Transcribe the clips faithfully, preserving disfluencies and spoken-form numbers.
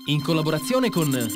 in collaborazione con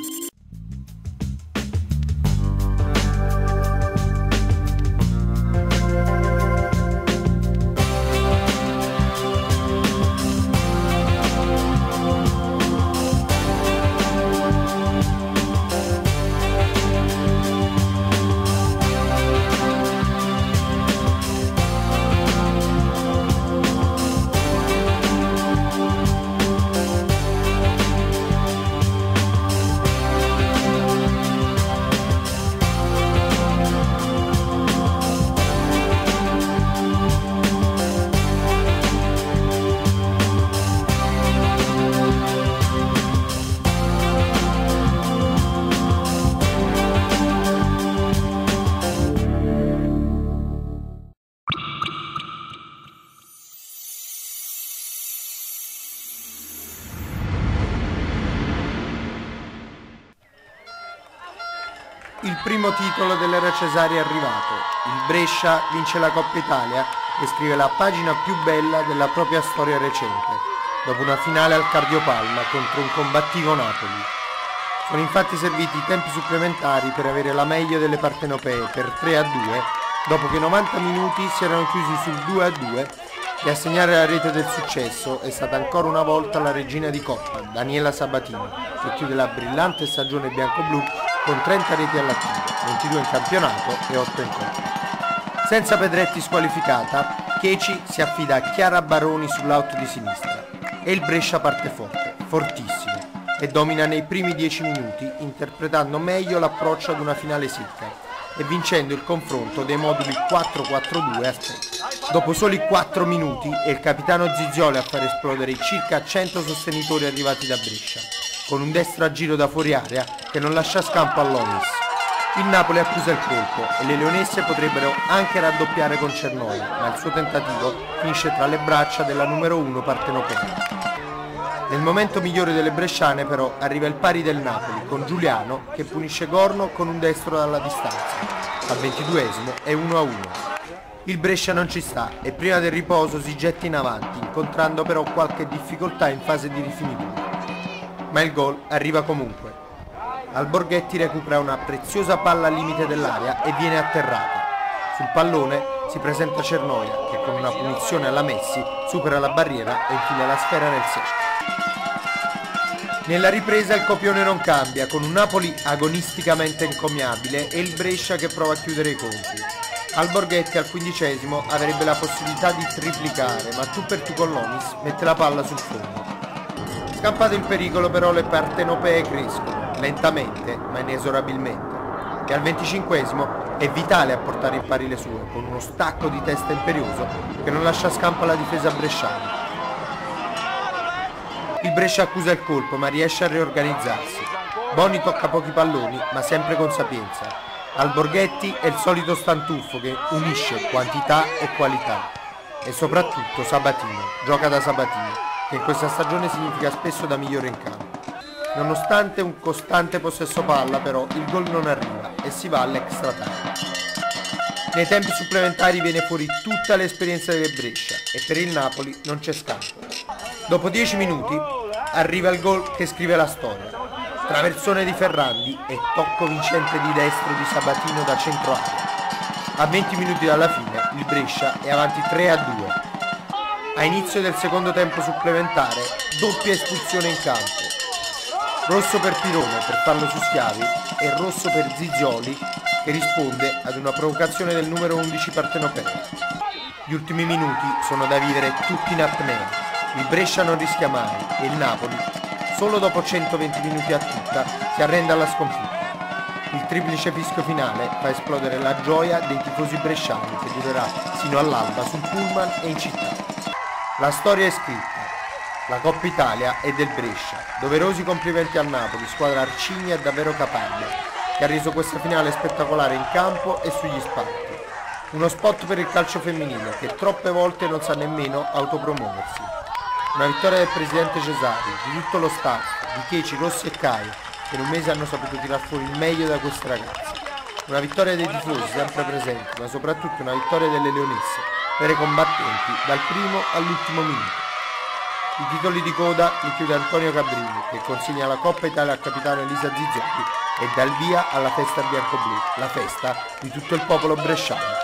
Il primo titolo dell'era Cesari è arrivato. Il Brescia vince la Coppa Italia e scrive la pagina più bella della propria storia recente, dopo una finale al Cardiopalma contro un combattivo Napoli. Sono infatti serviti i tempi supplementari per avere la meglio delle partenopee per tre a due, dopo che novanta minuti si erano chiusi sul due a due, e a segnare la rete del successo è stata ancora una volta la regina di Coppa, Daniela Sabatini, che chiude la brillante stagione bianco-blu con trenta reti all'attivo, ventidue in campionato e otto in Coppa. Senza Pedretti squalificata, Checi si affida a Chiara Baroni sull'out di sinistra e il Brescia parte forte, fortissimo, e domina nei primi dieci minuti interpretando meglio l'approccio ad una finale secca e vincendo il confronto dei moduli quattro quattro due a tre. Dopo soli quattro minuti è il capitano Zizioli a far esplodere i circa cento sostenitori arrivati da Brescia, con un destro a giro da fuori area che non lascia scampo all'Omis. Il Napoli accusa il colpo e le leonesse potrebbero anche raddoppiare con Cernoia, ma il suo tentativo finisce tra le braccia della numero uno partenopea. Nel momento migliore delle bresciane però arriva il pari del Napoli con Giuliano che punisce Gorno con un destro dalla distanza. Al ventiduesimo è uno a uno. Il Brescia non ci sta e prima del riposo si getta in avanti, incontrando però qualche difficoltà in fase di rifinitura. Ma il gol arriva comunque. Alborghetti recupera una preziosa palla al limite dell'area e viene atterrata. Sul pallone si presenta Cernoia che con una punizione alla Messi supera la barriera e infila la sfera nel cerchio. Nella ripresa il copione non cambia, con un Napoli agonisticamente encomiabile e il Brescia che prova a chiudere i conti. Alborghetti al quindicesimo avrebbe la possibilità di triplicare, ma tu per tu con l'Omis mette la palla sul fondo. Scampato il pericolo però le partenopee crescono, lentamente ma inesorabilmente, e al venticinquesimo è Vitale a portare in pari le sue, con uno stacco di testa imperioso che non lascia scampo alla difesa bresciana. Il Brescia accusa il colpo ma riesce a riorganizzarsi. Boni tocca pochi palloni ma sempre con sapienza. Alborghetti è il solito stantuffo che unisce quantità e qualità. E soprattutto Sabatino, gioca da Sabatino, che in questa stagione significa spesso da migliore in campo. Nonostante un costante possesso palla però il gol non arriva e si va all'extra time. Nei tempi supplementari viene fuori tutta l'esperienza del Brescia e per il Napoli non c'è scampo. Dopo dieci minuti arriva il gol che scrive la storia. Traversone di Ferrandi e tocco vincente di destro di Sabatino da centro area. A venti minuti dalla fine il Brescia è avanti tre a due. A inizio del secondo tempo supplementare doppia espulsione in campo. Rosso per Pirone per farlo su Schiavi e rosso per Zizioli che risponde ad una provocazione del numero undici partenopeo. Gli ultimi minuti sono da vivere tutti in apnea. Il Brescia non rischia mai e il Napoli, solo dopo centoventi minuti a tutta, si arrende alla sconfitta. Il triplice fischio finale fa esplodere la gioia dei tifosi bresciani che durerà sino all'alba sul pullman e in città. La storia è scritta. La Coppa Italia è del Brescia. Doverosi complimenti al Napoli, squadra arcigna e davvero caparbia, che ha reso questa finale spettacolare in campo e sugli spalti. Uno spot per il calcio femminile che troppe volte non sa nemmeno autopromuoversi. Una vittoria del presidente Cesari, di tutto lo staff, di Checi, Rossi e Caio, che in un mese hanno saputo tirar fuori il meglio da queste ragazze. Una vittoria dei tifosi sempre presenti, ma soprattutto una vittoria delle leonesse, vere combattenti dal primo all'ultimo minuto. I titoli di coda li chiude Antonio Cabrini, che consegna la Coppa Italia al capitano Elisa Zizzotti e dà il via alla festa bianco-blu, la festa di tutto il popolo bresciano.